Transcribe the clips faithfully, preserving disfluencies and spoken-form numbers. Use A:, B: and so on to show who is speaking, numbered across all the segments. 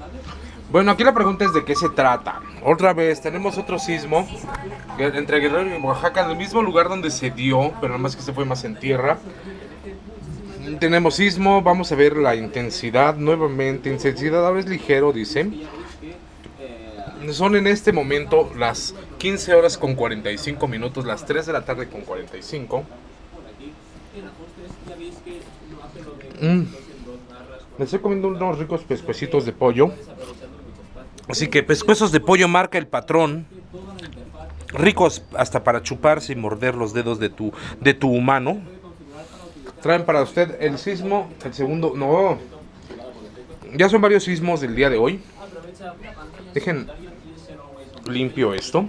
A: Bueno, aquí la pregunta es de qué se trata. Otra vez, tenemos otro sismo entre Guerrero y Oaxaca, en el mismo lugar donde se dio, pero nada más que se fue más en tierra. Tenemos sismo, vamos a ver la intensidad nuevamente. Intensidad ahora es ligero, dice. Son en este momento las quince horas con cuarenta y cinco minutos, las tres de la tarde con cuarenta y cinco. Mm. Me estoy comiendo unos ricos pescuecitos de pollo. Así que pescuezos de pollo marca el patrón. Ricos hasta para chuparse y morder los dedos de tu, de tu humano. Traen para usted el sismo, el segundo, no, ya son varios sismos del día de hoy. Dejen limpio esto.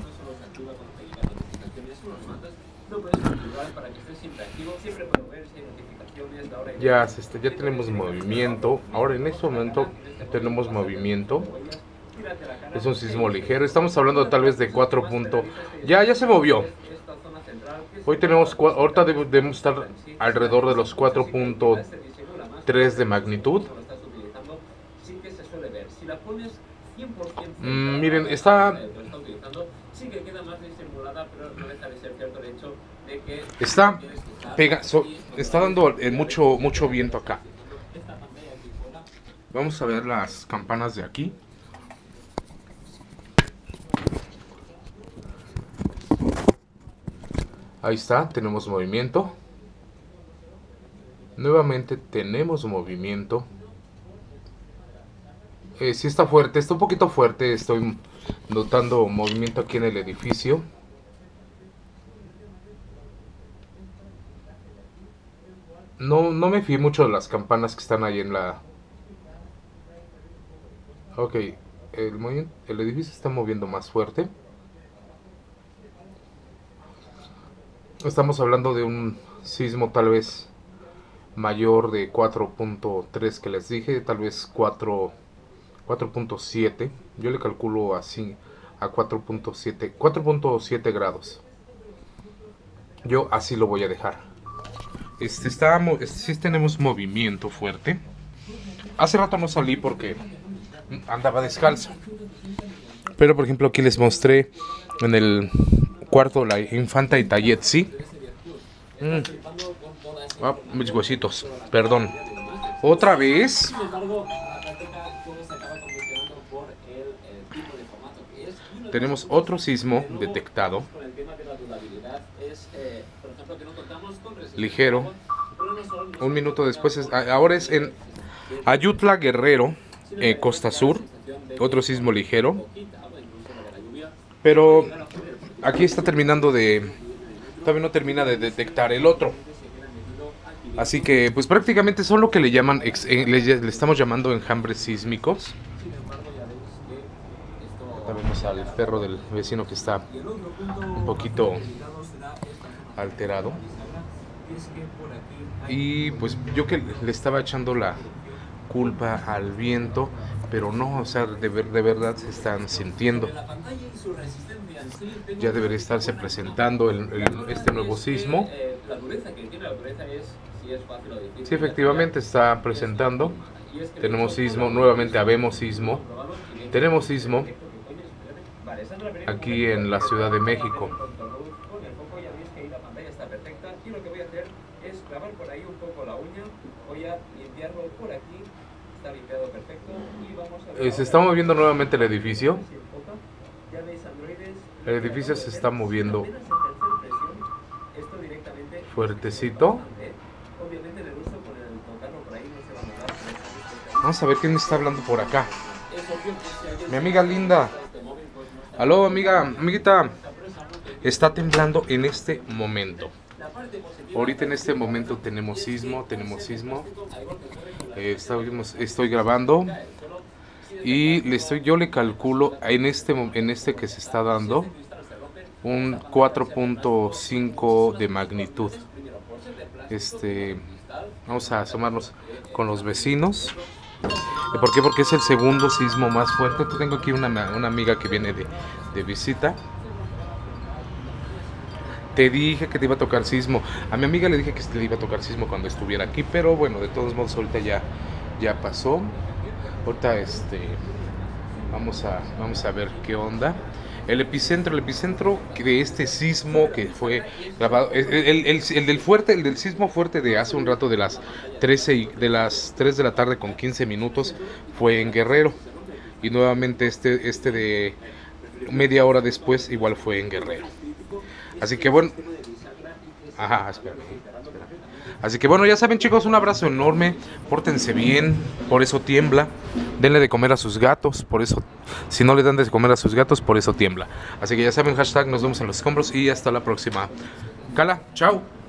A: Ya, este, ya tenemos movimiento. Ahora en este momento tenemos movimiento. Es un sismo ligero. Estamos hablando tal vez de cuatro puntos. Ya, ya se movió. Hoy tenemos, ahorita debemos estar alrededor de los cuatro punto tres de magnitud. Mm, miren, está... Está pega, so, está dando eh, mucho, mucho viento acá. Vamos a ver las campanas de aquí. Ahí está, tenemos movimiento. Nuevamente tenemos movimiento. Eh, sí está fuerte, está un poquito fuerte. Estoy notando movimiento aquí en el edificio. No, no me fío mucho de las campanas que están ahí en la... Ok, el, el edificio está moviendo más fuerte. Estamos hablando de un sismo tal vez mayor de cuatro punto tres que les dije, tal vez cuatro punto siete. Yo le calculo así a cuatro punto siete, cuatro punto siete grados. Yo así lo voy a dejar. Este está, sí tenemos movimiento fuerte. Hace rato no salí porque andaba descalzo. Pero por ejemplo aquí les mostré en el cuarto la infanta Itayet, ¿sí? Mm. Ah, mis huesitos, perdón. Otra vez. Tenemos otro sismo detectado. Ligero. Un minuto después, es, ahora es en Ayutla, Guerrero, eh, Costa Sur. Otro sismo ligero. Pero aquí está terminando de... Todavía no termina de detectar el otro. Así que pues prácticamente son lo que le llaman, ex, eh, le, le estamos llamando enjambres sísmicos. Acá vemos al perro del vecino que está un poquito alterado. Y pues yo que le estaba echando la culpa al viento, pero no, o sea, de, ver, de verdad se están sintiendo. Ya debería estarse presentando el, el, este nuevo sismo. Sí, efectivamente está presentando. Tenemos sismo, nuevamente habemos sismo. Tenemos sismo aquí en la Ciudad de México. Eh, se está moviendo nuevamente el edificio. El edificio se está moviendo fuertecito. Vamos a ver quién está hablando por acá. Mi amiga linda. Aló, amiga, amiguita. Está temblando en este momento. Ahorita en este momento tenemos sismo, tenemos sismo. Eh, estoy, estoy grabando. Y le estoy, yo le calculo en este, en este que se está dando un cuatro punto cinco de magnitud. Este, vamos a asomarnos con los vecinos. ¿Por qué? Porque es el segundo sismo más fuerte. Tengo aquí una, una amiga que viene de, de visita. Te dije que te iba a tocar sismo. A mi amiga le dije que le iba a tocar sismo cuando estuviera aquí, pero bueno, de todos modos ahorita ya, ya pasó. Ahorita este Vamos a, vamos a ver qué onda. El epicentro, el epicentro de este sismo que fue grabado, el, el, el, el del fuerte, el del sismo fuerte de hace un rato de las trece y, de las tres de la tarde con quince minutos fue en Guerrero. Y nuevamente este, este de media hora después igual fue en Guerrero. Así que bueno, ajá, espera, espera. Así que bueno, ya saben chicos, un abrazo enorme, pórtense bien, por eso tiembla, denle de comer a sus gatos, por eso, si no le dan de comer a sus gatos, por eso tiembla. Así que ya saben, hashtag, nos vemos en los escombros y hasta la próxima. Cala, chao.